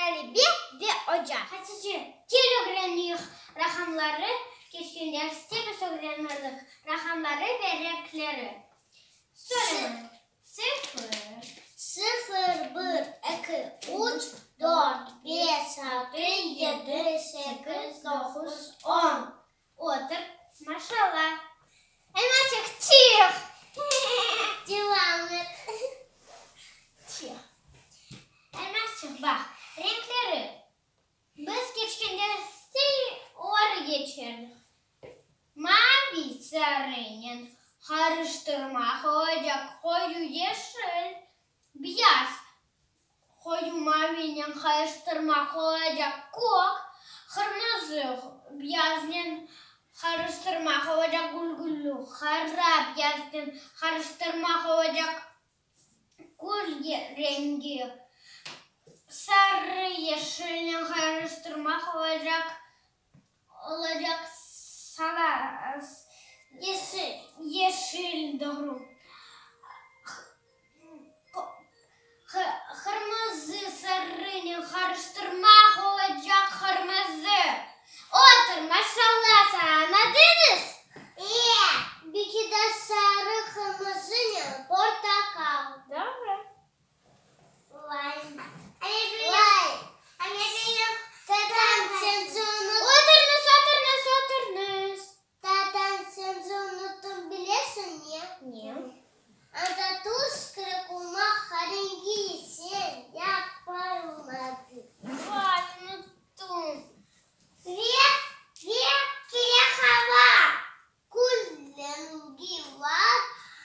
Ali ve Ocak. Hatice, kilogramlık rakamları, geçtiğinde step öğrenmelik rakamları ve renkleri. Söyle. 0, 1, 2, 3, 4, 5, 6, 7, 8, 9, 10. Otur. Maşallah. Elmascık çık. Devamlı. Çık. Elmascık bak. Renkleri. Biz geçkinde oraya geçirdik. Mavi, sarı, karıştırma, koyacak, koyu yeşil, beyaz. Koyu maviyle karıştırma, koyacak, kok, kırmızı, beyazla karıştırma, koyacak, gülgüllü, kara, beyazla karıştırma, koyacak, gül rengi, sarı, yeşille karıştırma, koyacak, olacak, salas, yeşil doğru. Kırmızı sarıyla karıştırma olacak kırmızı. Otur maşallah sana anladınız. Bir iki de sarı kırmızı portakal. Doğru. Vay. Anne benim dedem seni unuttum. Oturunuz. Dedem seni unuttum biliyorsun ya. Niye? Anda tuz kırıkılmak rengisin yapmadı. Vay unuttum. Kire hava. Kul rengi var.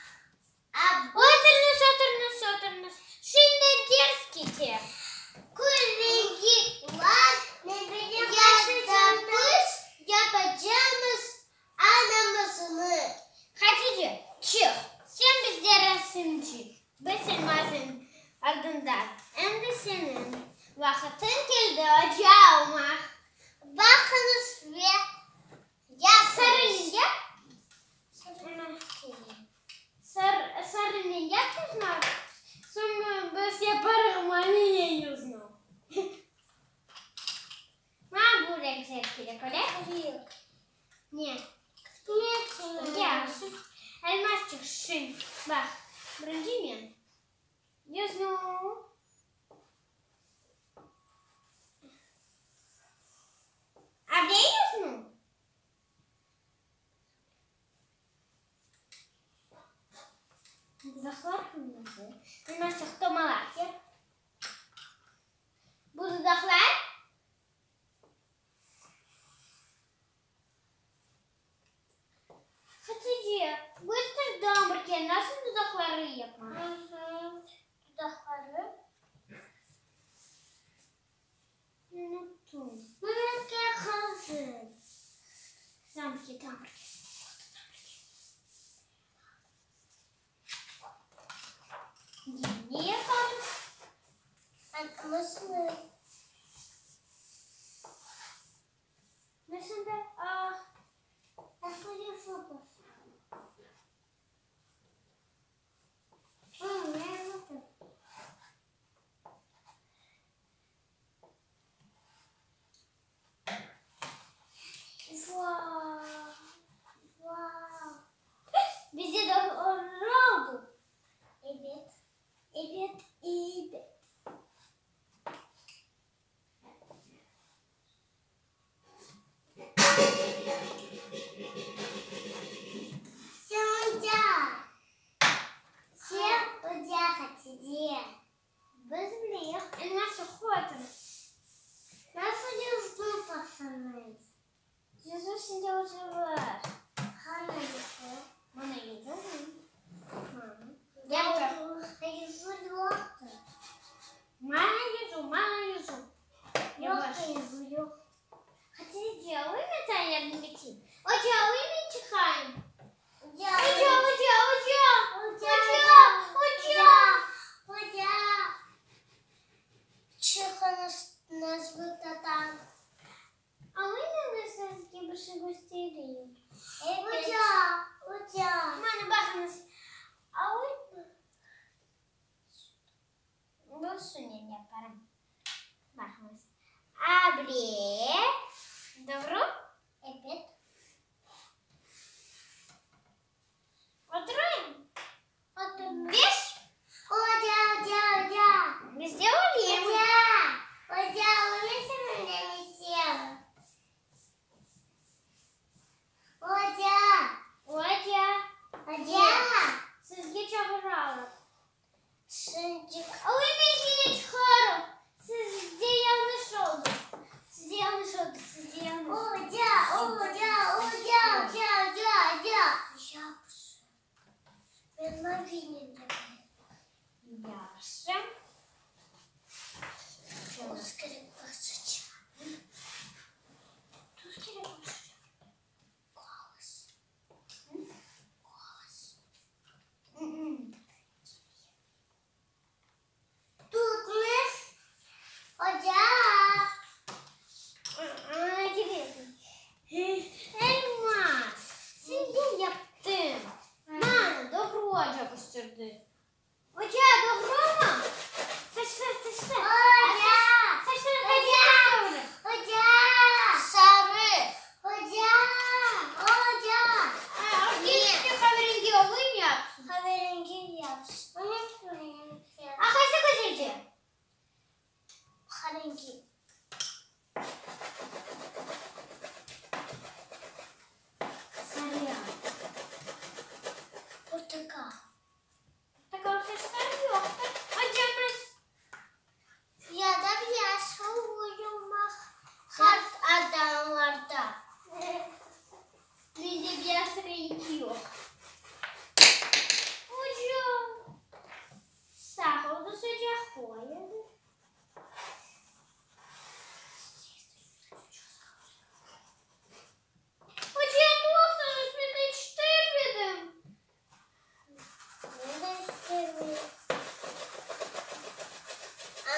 Oturunuz. Şimdi ders kitap. Kul rengi var. Ne benim yaşadığımız yapacağımız anlamısını. Hatice çık. Sen bizde resimci. Biz elmasın ardından. Hem de senin vaktin geldi ocağıma. Bakınız ve sarının yap. Sarının yapıyorsun. Sonra biz yaparız maniye yüzünü. Ne bu renkler kirek öyle? Yok. Niye? Ya elmascık şun. Bak. Birinci mi? Yüzünü. Abi yüzünü. Dudaklar kırmızı. Elmascık tomalar. Bu dudaklar. Hatice, göster damırken nasıl dudakları yapmak? Dudakları. Unuttum. Dudaklar kalsın. Damırken. Ne yapalım? Nasıl? Nasıl da? Nasıl yapalım? Bize de oldu. Evet. Hatice. Biz biliyoruz. Nasıl koydun? Nasıl yüzdün pasanız? Yüzü şimdi hoca var. Hani yüzü? Bana yüzü mü? Yüzü yoktu. Bana yüzü. Yok yüzü yok. Hatice, uyumadan yardım edeyim. Ocağı uyumayı çıkarayım. Ocağı. Çıkınız nazgıtadan. Ama yine siz gibi şey göstereyim. Evet. Ocağı. Bana bakınız. Bu sünnet yaparım. Bakınız.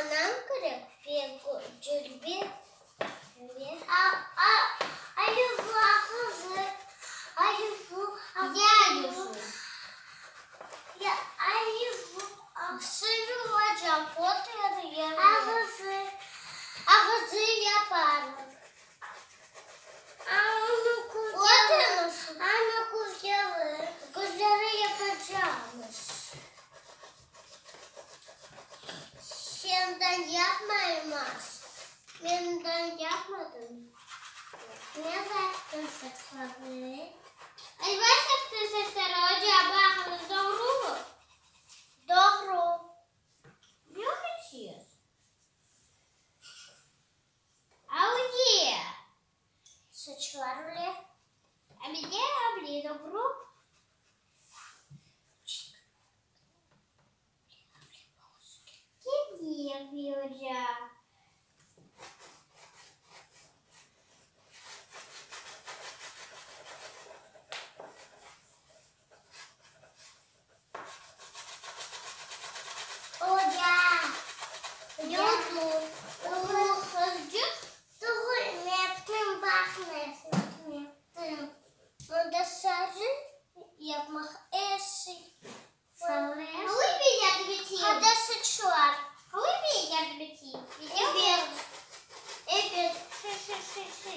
Anam kırık. Bir cülbü. Ay bu hazır. Ay bu hazır. Ya ay bu sırrı hocam. Fotoğrafı yapar. Ağzı yapar. Anne kucağı. Anne kucağı. Kucağı yapacağız. Şimdiden yapmayamaz. Şimdiden yapmadım. Ne baktın saçları? Ay ben saktın saçları hocam. Bakın doğru mu? Doğru. Ne konuşuyorsun? Oh yeah. Saçlar öyle. Ama gel abla doğru. Kim yapıyor hocam? Hocam. Hocam. Dur, yaptım bakmasın. Burada sarı yapmak eşi. Havayı bir yardım edeyim. Hadi saçlar. Havayı bir yardım edeyim. Evet. Evet. Şey.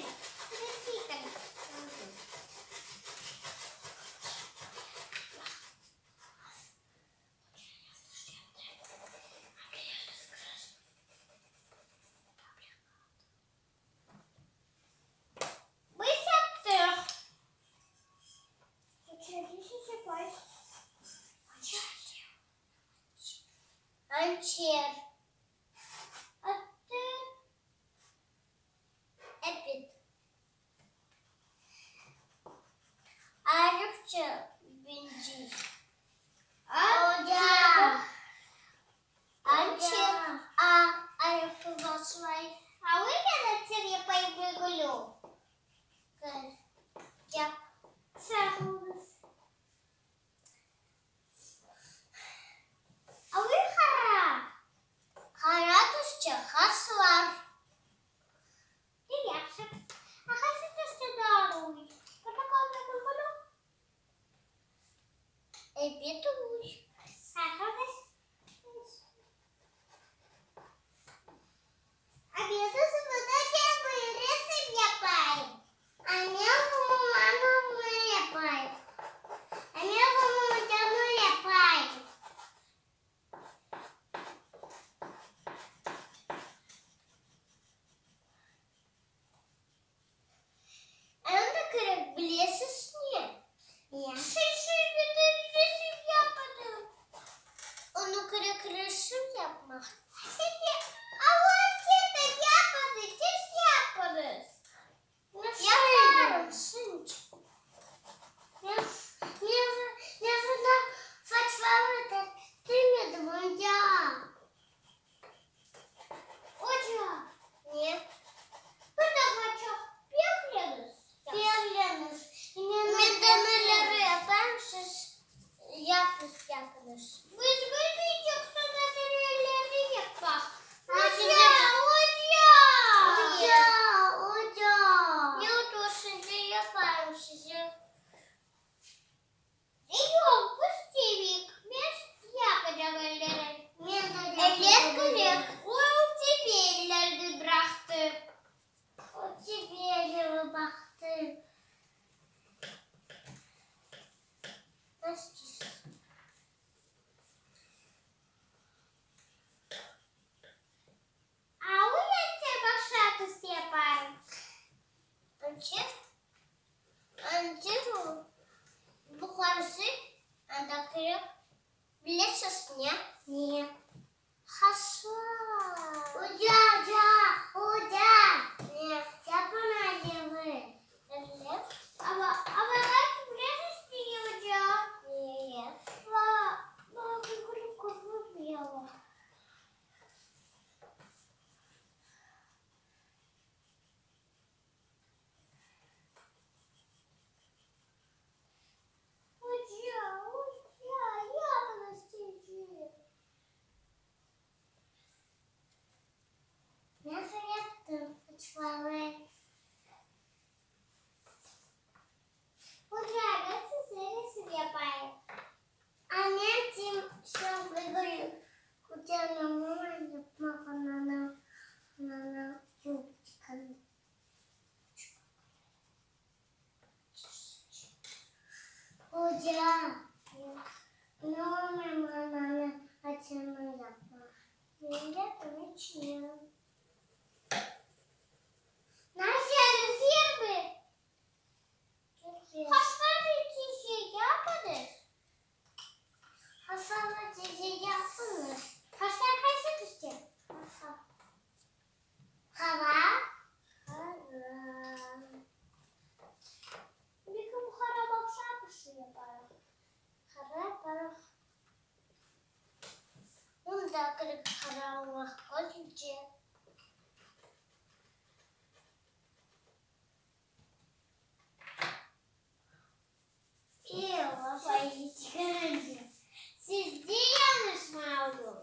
Sizde yanlış mı oldu?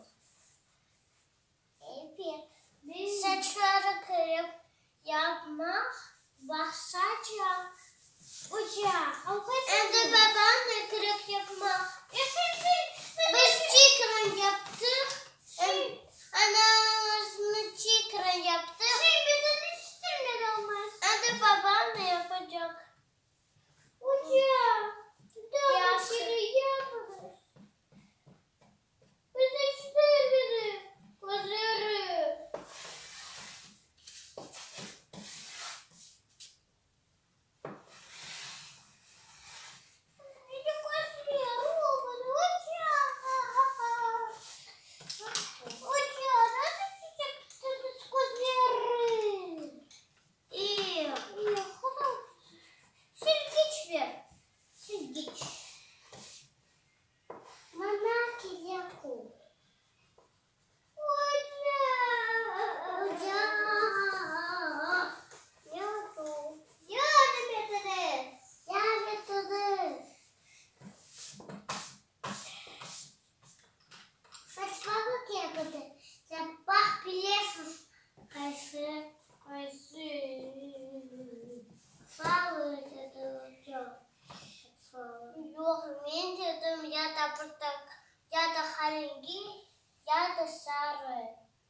Evet. Saçları kırıp yapmak başlayacak. Evde babamla kırıp yapmak. Biz çiğ yaptık. Anamızın çiğ yaptık. Evde babamla yapacak. Yok, ben dedim ya da ya da harengi ya da sarı.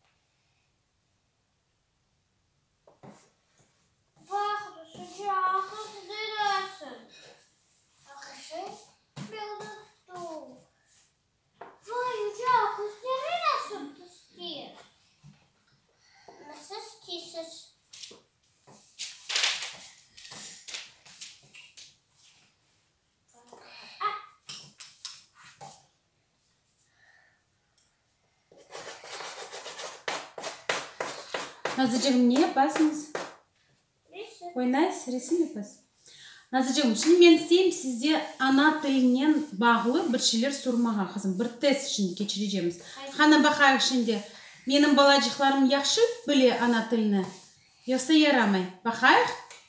Bak, sıcak ısıtırsın. Bakışın, bildirdim. Vay, sıcak ısıtırsın. Nasıl istiyorsun? Nazlıcığım ne yapasınız? Oynayız, resim yapasın. Nazlıcığım, şimdi ben isteyeyim sizde ana tilinden bağlı bir şeyler sormağa kızım. Bir test şimdi geçireceğimiz. Hana bakayım şimdi. Benim balacıklarım yaxşı bile ana tilini. Yoksa yaramay. Bakayım.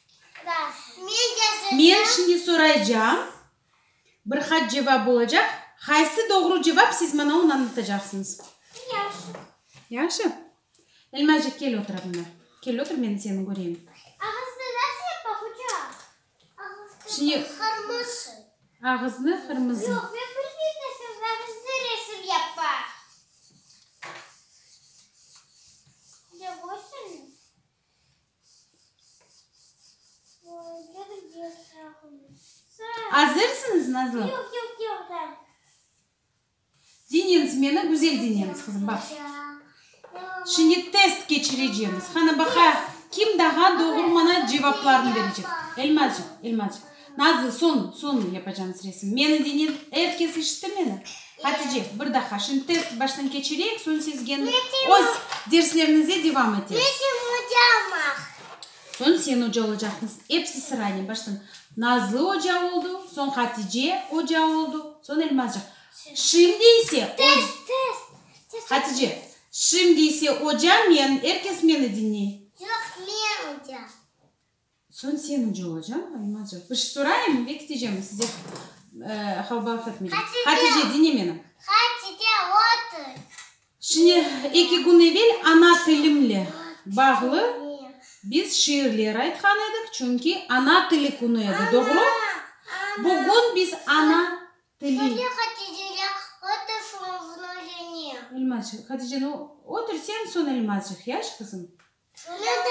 Ben şimdi soracağım. Bir hat cevap olacak. Haysi doğru cevap siz bana onu anlatacaksınız. Yaxşı. Yaxşı. Elmacık gel otur abime. Gel otur ben seni göreyim. Ağızda nasıl yapmak hocam? Şimdi Kırmızı. ağızlı kırmızı. Yok, ben bir siz ağızda resim yapar. Ya boşsun. Hazırsınız Nazlı? Yok. Dinleyiniz beni, güzel dinleyiniz kızım bak. Şimdi test geçireceğimiz. Hani bakayım kim daha doğru bana cevaplarını verecek. Elmacık. Nazlı son yapacağımız resim. Beni dinleyin. Herkes işitti beni. Hatice bir dakika. Şimdi test baştan geçireyim. Sonra siz gene o derslerinize devam ederiz. Sonra sen hoca olacaksınız. Hepsi sırayla baştan. Nazlı hoca oldu. Sonra Hatice hoca oldu. Sonra Elmacık. Şimdi ise Test. Hatice. Şimdi ise hocam herkes beni dinliyor. Yok, ben hocam. Son sen hoca olacağım. Elmacık. Bir şey sorayım mı? Bekleyeceğim size. Halbalık etmeyeceğim. Hatice dinle beni. Hatice otur. Şimdi 2 gün evvel ana tilimle bağlı biz şiirler aytkan edik. Çünkü ana tili günüydü. Doğru? Bugün biz ana tili. Hatice'yle otursun. Elmacık. Hatice otur sen son Elmacık. Yaş kızım. Ben